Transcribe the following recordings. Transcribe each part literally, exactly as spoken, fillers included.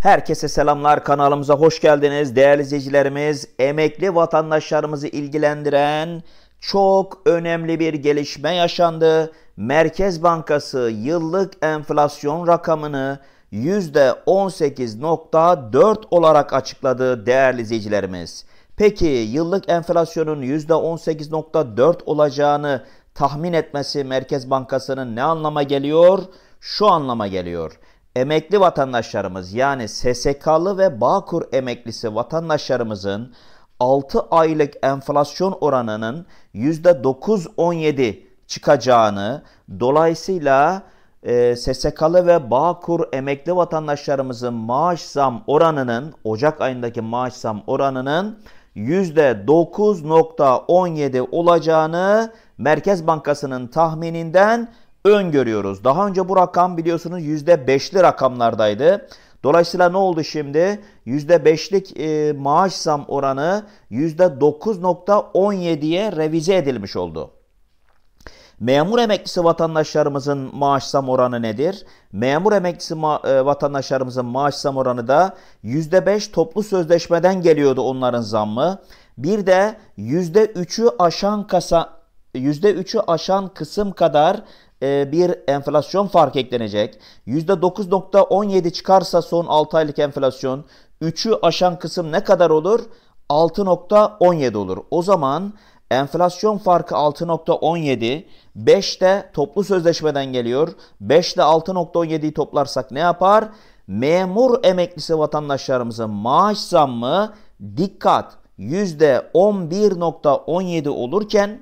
Herkese selamlar, kanalımıza hoş geldiniz. Değerli izleyicilerimiz, emekli vatandaşlarımızı ilgilendiren çok önemli bir gelişme yaşandı. Merkez Bankası yıllık enflasyon rakamını yüzde on sekiz nokta dört olarak açıkladı değerli izleyicilerimiz. Peki yıllık enflasyonun yüzde on sekiz nokta dört olacağını tahmin etmesi Merkez Bankası'nın ne anlama geliyor? Şu anlama geliyor. Emekli vatandaşlarımız, yani S S K'lı ve Bağkur emeklisi vatandaşlarımızın altı aylık enflasyon oranının yüzde dokuz virgül on yedi çıkacağını, dolayısıyla e, S S K'lı ve Bağkur emekli vatandaşlarımızın maaş zam oranının, Ocak ayındaki maaş zam oranının yüzde dokuz virgül on yedi olacağını Merkez Bankası'nın tahmininden öngörüyoruz. Daha önce bu rakam biliyorsunuz yüzde beşli rakamlardaydı. Dolayısıyla ne oldu şimdi? yüzde beşlik e, maaş zam oranı yüzde dokuz virgül on yediye revize edilmiş oldu. Memur emeklisi vatandaşlarımızın maaş zam oranı nedir? Memur emeklisi ma e, vatandaşlarımızın maaş zam oranı da yüzde beş toplu sözleşmeden geliyordu onların zammı. Bir de yüzde üçü aşan kasa yüzde üçü aşan kısım kadar bir enflasyon fark eklenecek. yüzde dokuz virgül on yedi çıkarsa son altı aylık enflasyon, üçü aşan kısım ne kadar olur? altı virgül on yedi olur. O zaman enflasyon farkı altı virgül on yedi, beş de toplu sözleşmeden geliyor. beş ile altı virgül on yediyi toplarsak ne yapar? Memur emeklisi vatandaşlarımızın maaş zammı, dikkat, yüzde on bir virgül on yedi olurken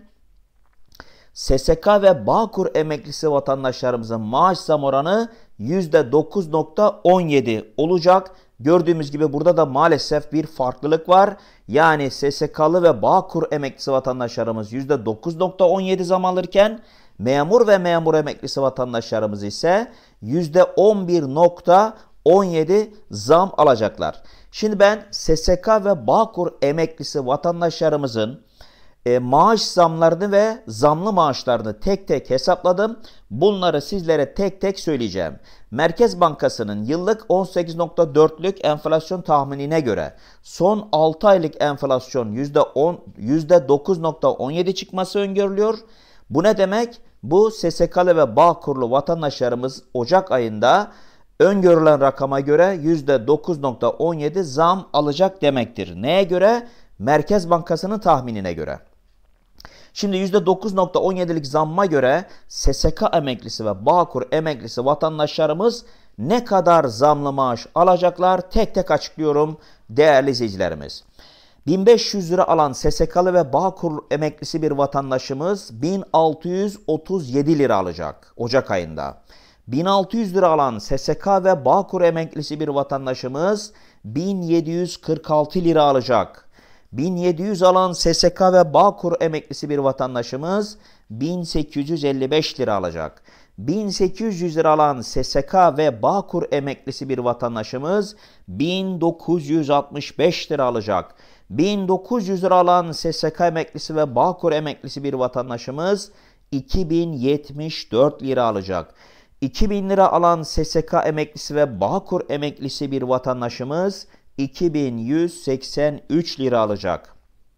S S K ve Bağkur emeklisi vatandaşlarımızın maaş zam oranı yüzde dokuz virgül on yedi olacak. Gördüğümüz gibi burada da maalesef bir farklılık var. Yani S S K'lı ve Bağkur emeklisi vatandaşlarımız yüzde dokuz virgül on yedi zam alırken memur ve memur emeklisi vatandaşlarımız ise yüzde on bir virgül on yedi zam alacaklar. Şimdi ben S S K ve Bağkur emeklisi vatandaşlarımızın E, maaş zamlarını ve zamlı maaşlarını tek tek hesapladım. Bunları sizlere tek tek söyleyeceğim. Merkez Bankası'nın yıllık on sekiz virgül dörtlük enflasyon tahminine göre son altı aylık enflasyon yüzde dokuz virgül on yedi çıkması öngörülüyor. Bu ne demek? Bu S S K'lı ve Bağkurlu vatandaşlarımız Ocak ayında öngörülen rakama göre yüzde dokuz virgül on yedi zam alacak demektir. Neye göre? Merkez Bankası'nın tahminine göre. Şimdi yüzde dokuz virgül on yedilik zamma göre S S K emeklisi ve Bağkur emeklisi vatandaşlarımız ne kadar zamlı maaş alacaklar? Tek tek açıklıyorum değerli izleyicilerimiz. bin beş yüz lira alan S S K'lı ve Bağkur emeklisi bir vatandaşımız bin altı yüz otuz yedi lira alacak Ocak ayında. bin altı yüz lira alan S S K ve Bağkur emeklisi bir vatandaşımız bin yedi yüz kırk altı lira alacak. bin yedi yüz alan S S K ve Bağkur emeklisi bir vatandaşımız bin sekiz yüz elli beş lira alacak. bin sekiz yüz lira alan S S K ve Bağkur emeklisi bir vatandaşımız bin dokuz yüz altmış beş lira alacak. bin dokuz yüz lira alan S S K emeklisi ve Bağkur emeklisi bir vatandaşımız iki bin yetmiş dört lira alacak. iki bin lira alan S S K emeklisi ve Bağkur emeklisi bir vatandaşımız iki bin yüz seksen üç lira alacak.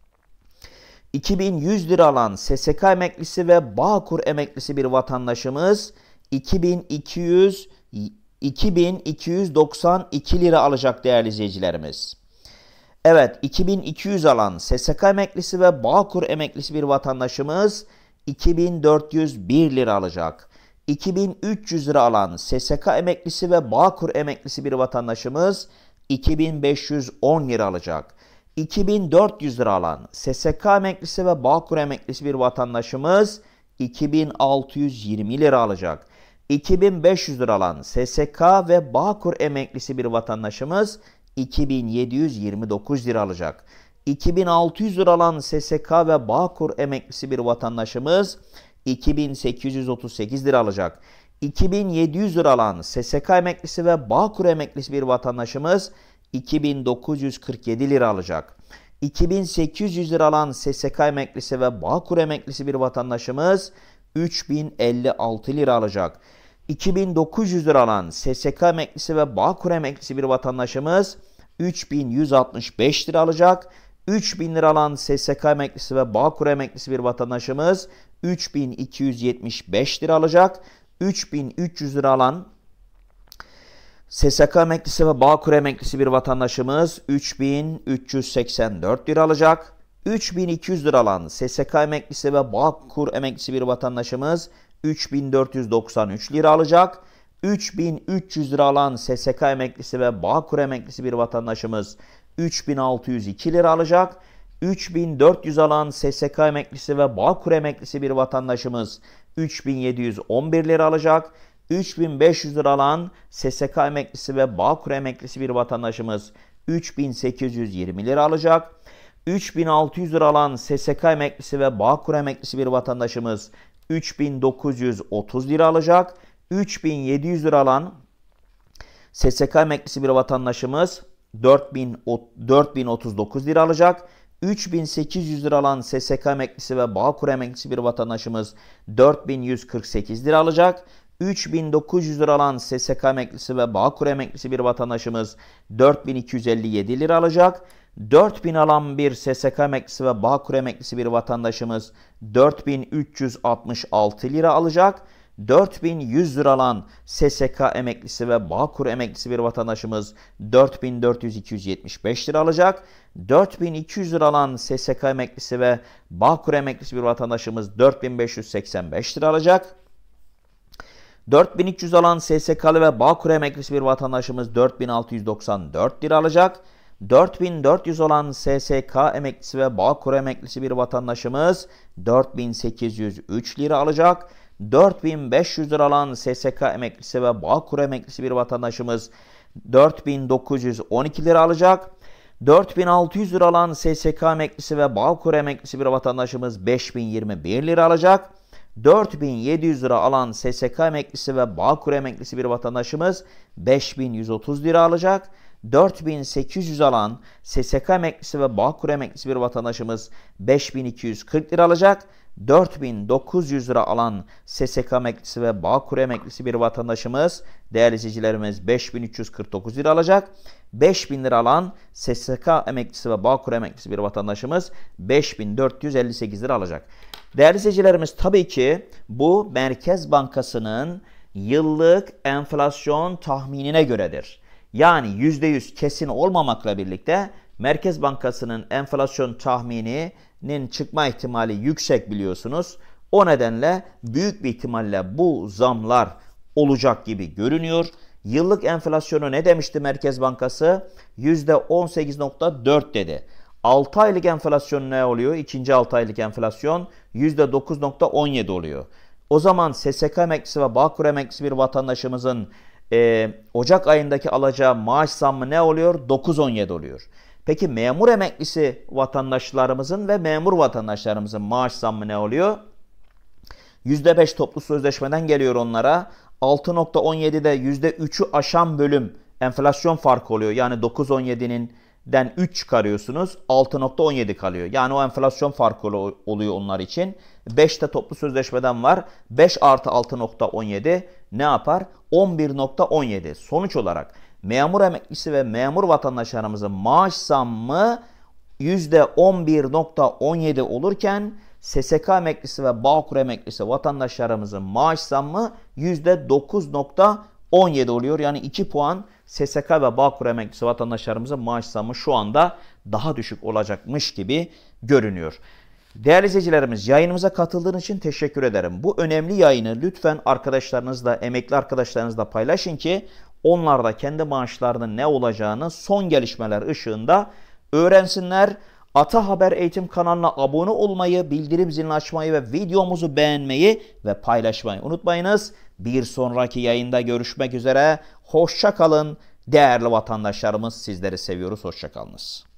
iki bin yüz lira alan S S K emeklisi ve Bağkur emeklisi bir vatandaşımız iki bin iki yüz iki bin iki yüz doksan iki lira alacak değerli izleyicilerimiz. Evet, iki bin iki yüz alan S S K emeklisi ve Bağkur emeklisi bir vatandaşımız iki bin dört yüz bir lira alacak. iki bin üç yüz lira alan S S K emeklisi ve Bağkur emeklisi bir vatandaşımız iki bin beş yüz on lira alacak. iki bin dört yüz lira alan S S K emeklisi ve Bağkur emeklisi bir vatandaşımız iki bin altı yüz yirmi lira alacak. iki bin beş yüz lira alan S S K ve Bağkur emeklisi bir vatandaşımız iki bin yedi yüz yirmi dokuz lira alacak. iki bin altı yüz lira alan S S K ve Bağkur emeklisi bir vatandaşımız iki bin sekiz yüz otuz sekiz lira alacak. iki bin yedi yüz lira alan S S K emeklisi ve Bağkur emeklisi bir vatandaşımız iki bin dokuz yüz kırk yedi lira alacak. iki bin sekiz yüz lira alan S S K emeklisi ve Bağkur emeklisi bir vatandaşımız üç bin elli altı lira alacak. iki bin dokuz yüz lira alan S S K emeklisi ve Bağkur emeklisi bir vatandaşımız üç bin yüz altmış beş lira alacak. üç bin lira alan S S K emeklisi ve Bağkur emeklisi bir vatandaşımız üç bin iki yüz yetmiş beş lira alacak. üç bin üç yüz lira alan S S K emeklisi ve Bağkur emeklisi bir vatandaşımız üç bin üç yüz seksen dört lira alacak. üç bin iki yüz lira alan S S K emeklisi ve Bağkur emeklisi bir vatandaşımız üç bin dört yüz doksan üç lira alacak. üç bin üç yüz lira alan S S K emeklisi ve Bağkur emeklisi bir vatandaşımız üç bin altı yüz iki lira alacak. üç bin dört yüz alan S S K emeklisi ve Bağkur emeklisi bir vatandaşımız üç bin yedi yüz on bir lira alacak. üç bin beş yüz lira alan S S K emeklisi ve Bağkur emeklisi bir vatandaşımız üç bin sekiz yüz yirmi lira alacak. üç bin altı yüz lira alan S S K emeklisi ve Bağkur emeklisi bir vatandaşımız üç bin dokuz yüz otuz lira alacak. üç bin yedi yüz lira alan S S K emeklisi bir vatandaşımız dört bin otuz dokuz lira alacak. üç bin sekiz yüz lira alan S S K emeklisi ve Bağkur emeklisi bir vatandaşımız dört bin yüz kırk sekiz lira alacak. üç bin dokuz yüz lira alan S S K emeklisi ve Bağkur emeklisi bir vatandaşımız dört bin iki yüz elli yedi lira alacak. dört bin alan bir S S K emeklisi ve Bağkur emeklisi bir vatandaşımız dört bin üç yüz altmış altı lira alacak. dört bin yüz lira alan S S K emeklisi ve Bağkur emeklisi bir vatandaşımız dört bin dört yüz iki yüz yetmiş beş lira alacak. dört bin iki yüz lira alan S S K emeklisi ve Bağkur emeklisi bir vatandaşımız dört bin beş yüz seksen beş lira alacak. dört bin üç yüz alan S S K'lı ve Bağkur emeklisi bir vatandaşımız dört bin altı yüz doksan dört lira alacak. dört bin dört yüz olan S S K emeklisi ve Bağkur emeklisi bir vatandaşımız dört bin sekiz yüz üç lira alacak. dört bin beş yüz lira alan S S K emeklisi ve Bağkur emeklisi bir vatandaşımız dört bin dokuz yüz on iki lira alacak. dört bin altı yüz lira alan S S K emeklisi ve Bağkur emeklisi bir vatandaşımız beş bin yirmi bir lira alacak. dört bin yedi yüz lira alan S S K emeklisi ve Bağkur emeklisi bir vatandaşımız beş bin yüz otuz lira alacak. dört bin sekiz yüz alan S S K emeklisi ve Bağkur emeklisi bir vatandaşımız beş bin iki yüz kırk lira alacak. dört bin dokuz yüz lira alan S S K emeklisi ve Bağkur emeklisi bir vatandaşımız, değerli izleyicilerimiz, beş bin üç yüz kırk dokuz lira alacak. beş bin lira alan S S K emeklisi ve Bağkur emeklisi bir vatandaşımız beş bin dört yüz elli sekiz lira alacak. Değerli izleyicilerimiz, tabii ki bu Merkez Bankası'nın yıllık enflasyon tahminine göredir. Yani yüzde yüz kesin olmamakla birlikte Merkez Bankası'nın enflasyon tahmininin çıkma ihtimali yüksek, biliyorsunuz. O nedenle büyük bir ihtimalle bu zamlar olacak gibi görünüyor. Yıllık enflasyonu ne demişti Merkez Bankası? yüzde on sekiz nokta dört dedi. altı aylık enflasyon ne oluyor? İkinci altı aylık enflasyon yüzde dokuz nokta on yedi oluyor. O zaman S S K emeklisi ve Bağkur emeklisi bir vatandaşımızın e, Ocak ayındaki alacağı maaş zammı ne oluyor? dokuz on yedi oluyor. Peki memur emeklisi vatandaşlarımızın ve memur vatandaşlarımızın maaş zammı ne oluyor? yüzde beş toplu sözleşmeden geliyor onlara. altı nokta on yedide yüzde üçü aşan bölüm enflasyon farkı oluyor. Yani dokuz on yediden üç çıkarıyorsunuz, altı nokta on yedi kalıyor. Yani o enflasyon farkı oluyor onlar için. beşte toplu sözleşmeden var. beş artı altı nokta on yedi ne yapar? on bir nokta on yedi. Sonuç olarak memur emeklisi ve memur vatandaşlarımızın maaş zammı yüzde on bir nokta on yedi olurken S S K emeklisi ve Bağkur emeklisi vatandaşlarımızın maaş zammı yüzde dokuz nokta on yedi oluyor. Yani iki puan S S K ve Bağkur emeklisi vatandaşlarımızın maaş zammı şu anda daha düşük olacakmış gibi görünüyor. Değerli izleyicilerimiz, yayınımıza katıldığınız için teşekkür ederim. Bu önemli yayını lütfen arkadaşlarınızla, emekli arkadaşlarınızla paylaşın ki onlar da kendi maaşlarının ne olacağını son gelişmeler ışığında öğrensinler. Ata Haber Eğitim kanalına abone olmayı, bildirim zilini açmayı ve videomuzu beğenmeyi ve paylaşmayı unutmayınız. Bir sonraki yayında görüşmek üzere. Hoşça kalın. Değerli vatandaşlarımız, sizleri seviyoruz. Hoşça kalınız.